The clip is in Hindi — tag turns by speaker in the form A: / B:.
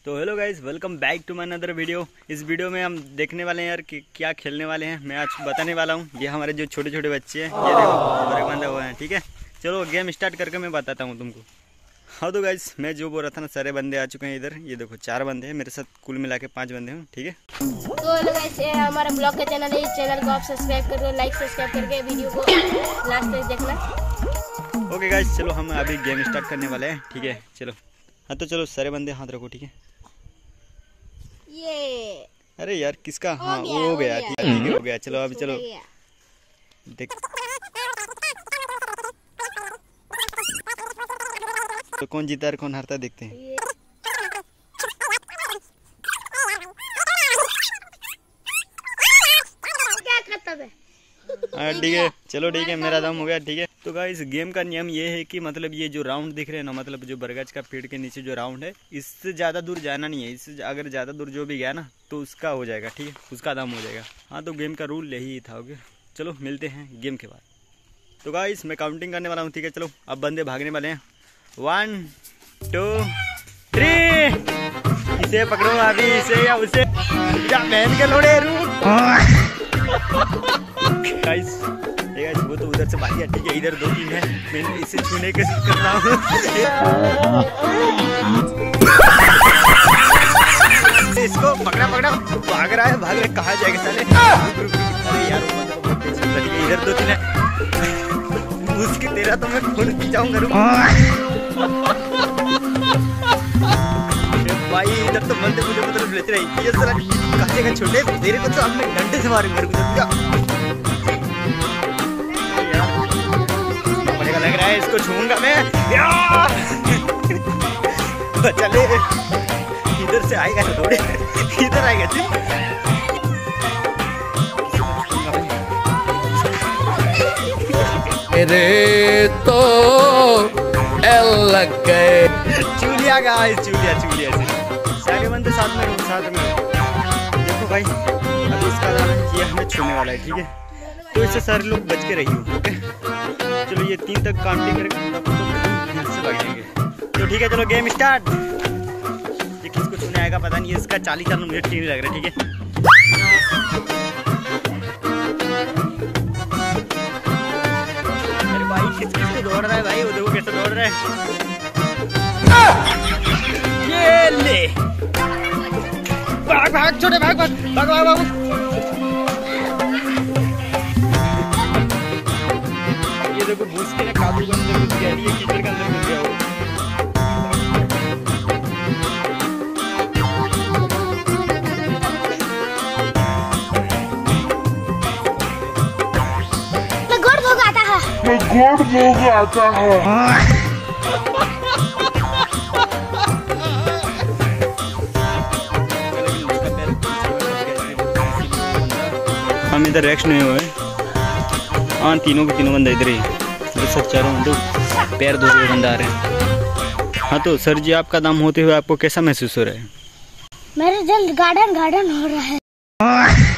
A: तो hello guys, welcome back to my another video. इस वीडियो में हम देखने वाले हैं यार कि क्या खेलने वाले हैं। मैं आज बताने वाला हूँ। ये हमारे जो छोटे छोटे बच्चे हैं, ये देखो बड़े बंदे हुए हैं। ठीक है, चलो गेम स्टार्ट करके मैं बताता हूँ तुमको। हाँ तो गाइस, मैं जो बोल रहा था ना, सारे बंदे आ चुके हैं इधर। ये देखो 4 बंदे हैं मेरे साथ, कुल मिला के 5 बंदे हैं। ठीक है,
B: तो हेलो गाइस, ये हमारा ब्लॉग का चैनल है। इस चैनल को आप सब्सक्राइब करो, लाइक सब्सक्राइब करके वीडियो को लास्ट तक देखना।
A: ओके गाइस, चलो हम अभी गेम स्टार्ट करने वाले हैं। ठीक है, चलो। हाँ तो चलो, सारे बंदे हाथ रखो। ठीक है,
B: ये
A: अरे यार किसका? हाँ वो हो गया। ठीक है, हो गया। चलो अभी चलो देख। तो कौन जीता और कौन हारता देखते हैं।
B: क्या खत्म है?
A: ठीक है, चलो ठीक है, मेरा दम हो गया। ठीक है, तो गाइस गेम का नियम ये है कि मतलब ये जो राउंड दिख रहे हैं ना, मतलब जो बरगद का पेड़ के नीचे जो राउंड है, इससे ज़्यादा दूर जाना नहीं है। इससे अगर ज़्यादा दूर जो भी गया ना, तो उसका हो जाएगा। ठीक है, उसका दम हो जाएगा। हाँ तो गेम का रूल यही था। ओके, चलो मिलते हैं गेम के बाद। तो गाइस मैं काउंटिंग करने वाला हूँ। ठीक है, चलो अब बंदे भागने वाले हैं। 1 2 3। इसे पकड़ो अभी, इसे या उसे, या बहन के लोड़े गाइस वो तो उधर से भाग गया। ठीक है, इधर 2 टीम है, मैं इसे छूने के कर रहा हूँ। इसको पकड़ा पकड़ा, भाग रहा है, भाग रहा है। कहाँ जाएगा साले? अरे यार इधर 2 टीम है। उसकी तेरा तो मैं खून खिंचाऊंगा। भाई इधर तो बंदे मुझे मतलब लेते रहे। ये साला कहाँ जाएगा? छोटे तेरे को तो अब मैं डंडे से मारूंगा। लग रहा है इसको छूंगा मैं। बचा ले, इधर से आएगा ना, थोड़े इधर आएगा।
C: मेरे तो लग गए।
A: चूलिया गाइस, चूलिया सारे बंदे साथ में देखो भाई। अभी इसका नाम है, ये हमें छूने वाला है। ठीक है, तो इससे सारे लोग बच के रहिए। ओके, चलो ये 3 तक काउंटिंग करेंगे तो फिर से भागेंगे। तो ठीक है, चलो गेम स्टार्ट। ये किसको छूने आएगा पता नहीं। इसका 40 मिनट नहीं लग रहा है। ठीक है, अरे भाई किसको दौड़ रहा है भाई? वो देखो कैसे दौड़ रहा है। ये ले, भाग छोटे, भाग। ये देखो भूस के काबू के अंदर घुस गया, ये कीचड़ के अंदर घुस गया वो।
B: मैं गोड़ भोगाता है।
A: हम इधर रेक्स नहीं हुए। हाँ, तीनों के तीनों बंदा इधर ही। सब चारों बंदे पैर धो के बंदा आ रहे हैं। हाँ तो सर जी, आपका दाम होते हुए आपको कैसा महसूस हो रहा है?
B: मेरे जल्द गार्डन हो रहा है।